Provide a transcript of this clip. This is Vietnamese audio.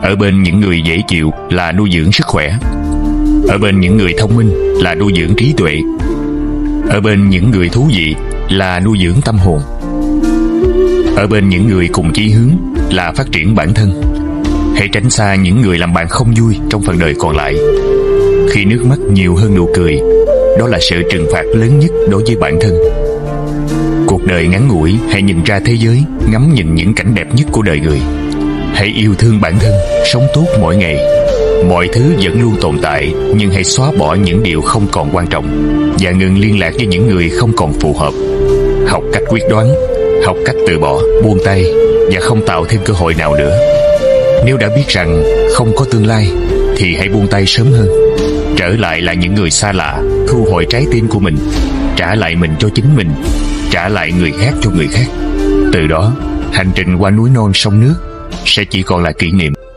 Ở bên những người dễ chịu là nuôi dưỡng sức khỏe. Ở bên những người thông minh là nuôi dưỡng trí tuệ. Ở bên những người thú vị là nuôi dưỡng tâm hồn. Ở bên những người cùng chí hướng là phát triển bản thân. Hãy tránh xa những người làm bạn không vui trong phần đời còn lại. Khi nước mắt nhiều hơn nụ cười, đó là sự trừng phạt lớn nhất đối với bản thân. Cuộc đời ngắn ngủi, hãy nhìn ra thế giới, ngắm nhìn những cảnh đẹp nhất của đời người. Hãy yêu thương bản thân, sống tốt mỗi ngày. Mọi thứ vẫn luôn tồn tại, nhưng hãy xóa bỏ những điều không còn quan trọng và ngừng liên lạc với những người không còn phù hợp. Học cách quyết đoán, học cách từ bỏ, buông tay và không tạo thêm cơ hội nào nữa. Nếu đã biết rằng không có tương lai thì hãy buông tay sớm hơn. Trở lại là những người xa lạ, thu hồi trái tim của mình, trả lại mình cho chính mình, trả lại người khác cho người khác. Từ đó, hành trình qua núi non sông nước sẽ chỉ còn là kỷ niệm.